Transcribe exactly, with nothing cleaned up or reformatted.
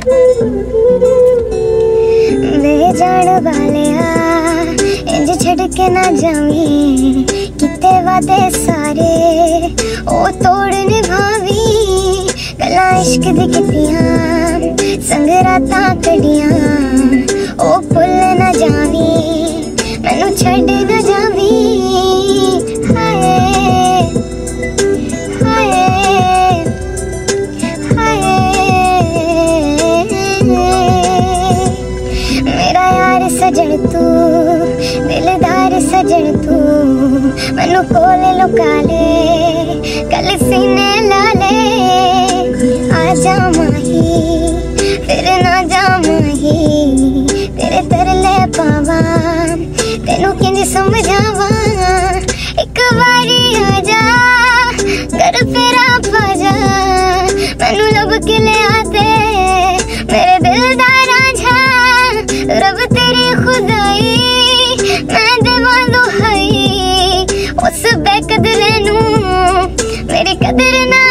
बेजान वालिया इंज छड़ के ना जावी, किते वादे सारे ओ तोड़ निभावी। गल्लां इश्क दी कीतियां संग रातां कड़ियां, ओ भुल ना जावी मैनू छड़ ना जावी। हाय हाय हाय मेरा यार सजन तू, दिलदार सजन तू, मैनू कोले लुका ले कल सीने ला ले। आजा माही फिर ना जा माही, तेरे तरले पावा तेनू किंज समझावा। एक बारी आजा घर फेरा पाजा, मैनू लब के ले आते मेरे दिल दा रांझा। रब तेरी खुदाई मैं देवां दुहाई, उस बेकदरे नू मेरी कदर ना